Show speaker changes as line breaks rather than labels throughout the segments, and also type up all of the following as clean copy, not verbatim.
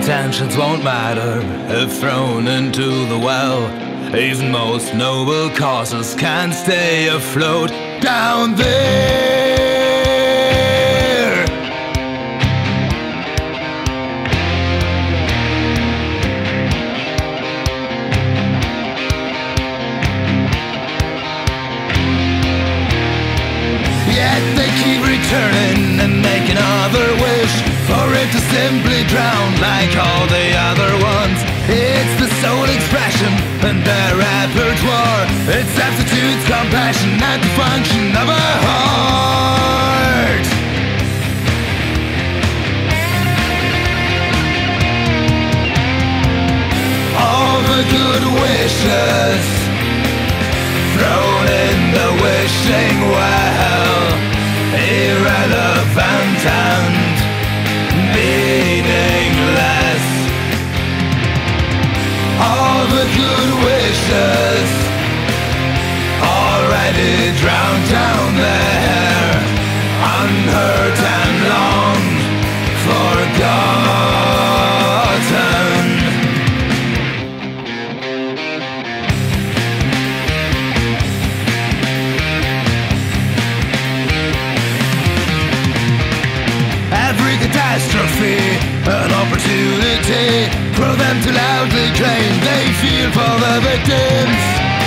intentions won't matter if thrown into the well. Even most noble causes can't stay afloat down there. Yet they keep returning and make another wish for it to simply drown like all the other ones. It's the soul expression and their repertoire. It substitutes compassion and the function of a heart. All the good wishes thrown in the wishing well, irrelevant and meaningless. All the good wishes already drowned down there, unheard and long forgotten. Every catastrophe an opportunity for them to loudly claim they feel for the victims.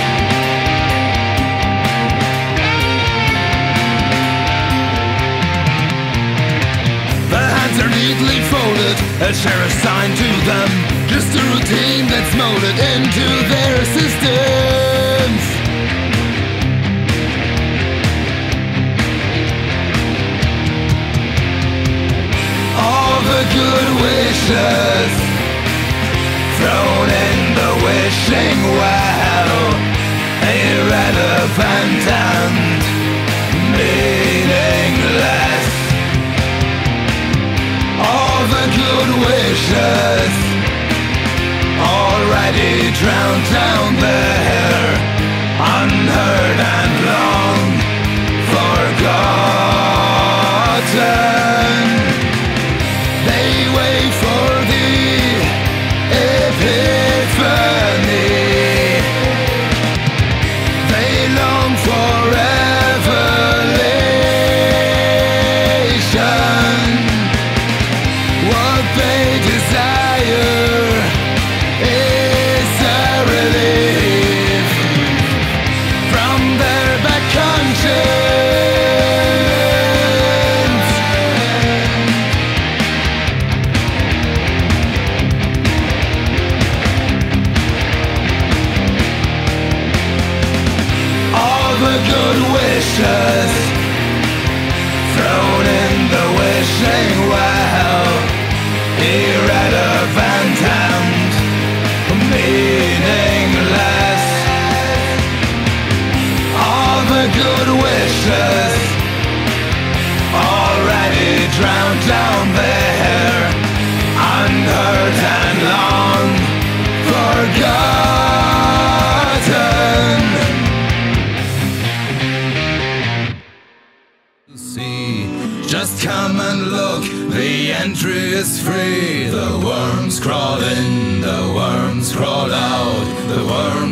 The hands are neatly folded, a cherished sign to them, just a routine that's molded into their systems. All the good wishes thrown in the wishing well, irrelevant and meaningless. All the good wishes already drowned down there, unheard and long forgotten. They wait for the epiphany. They long for revelation. What they desire is a relief from their back conscience. The good wishes thrown in the wishing well, irrelevant and meaningless. All the good wishes already drowned down there, unheard and long forgotten. Just come and look, the entry is free. The worms crawl in, the worms crawl out, the worms